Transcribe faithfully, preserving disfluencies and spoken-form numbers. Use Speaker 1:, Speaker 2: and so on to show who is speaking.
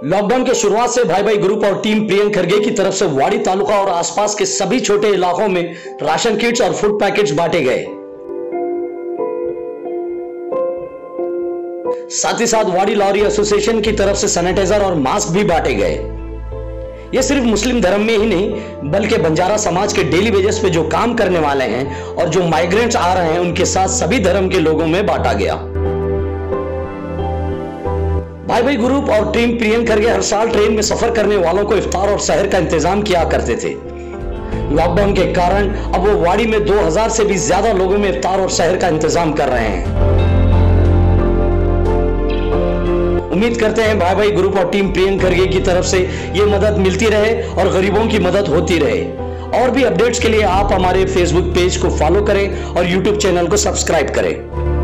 Speaker 1: Lockdown के शुरुआत से भाई भाई ग्रुप और टीम प्रियंक खरगे की तरफ से वाड़ी तालुका और आसपास के सभी छोटे इलाकों में राशन किट्स और फूड पैकेट्स बांटे गए। साथ ही साथ वाड़ी लॉरी एसोसिएशन की तरफ से सैनिटाइजर और मास्क भी बांटे गए। यह सिर्फ मुस्लिम धर्म में ही नहीं बल्कि बंजारा समाज के डेली बेसिस पे जो काम करने वाले हैं और जो माइग्रेंट्स आ रहे हैं उनके साथ सभी धर्म के लोगों में बांटा गया। भाई भाई ग्रुप और टीम प्रियंक खरगे हर साल ट्रेन में सफर करने वालों को इफ्तार और सहर का इंतजाम किया करते थे। लॉकडाउन के कारण अब वो वाड़ी में दो हज़ार से भी ज्यादा लोगों में इफ्तार और सहर का इंतजाम कर रहे हैं। उम्मीद करते हैं भाई भाई ग्रुप और टीम प्रियंक खरगे की तरफ से ये मदद मिलती रहे और गरीबों की मदद होती रहे। और भी अपडेट्स के लिए आप हमारे फेसबुक पेज को फॉलो करें और यूट्यूब चैनल को सब्सक्राइब करें।